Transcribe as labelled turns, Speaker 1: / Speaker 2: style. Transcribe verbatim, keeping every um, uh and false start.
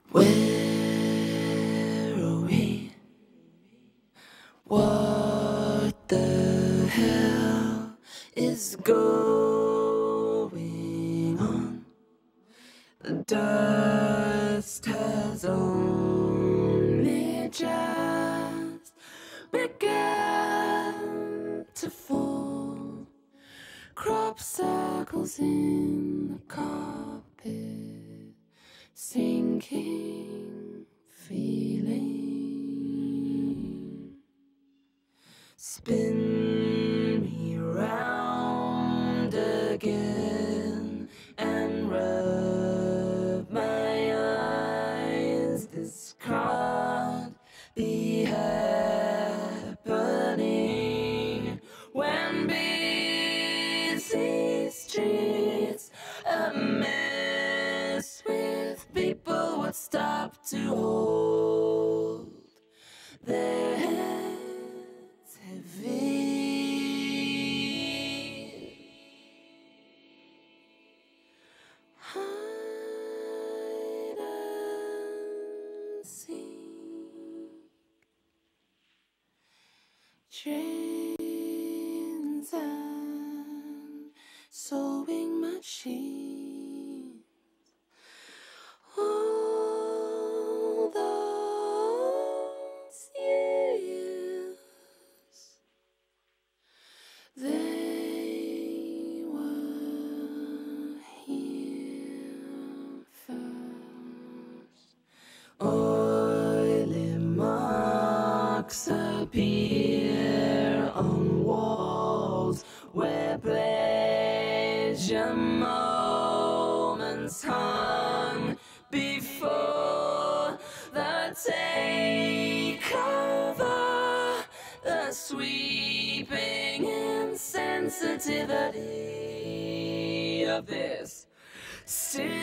Speaker 1: Where are we? What the hell is going on? The dust has only just begun to fall. Crop circles in the carpet, sinking feeling. Spin me round again and rub my eyes. This can't be happening when busy streets, a mess with people, would stop to hold their heads heavy. Hide and seek, trains and sewing machines, all those years they were here first. Oily marks appear on walls where pleasure moments hung before the takeover, the sweeping insensitivity of this city.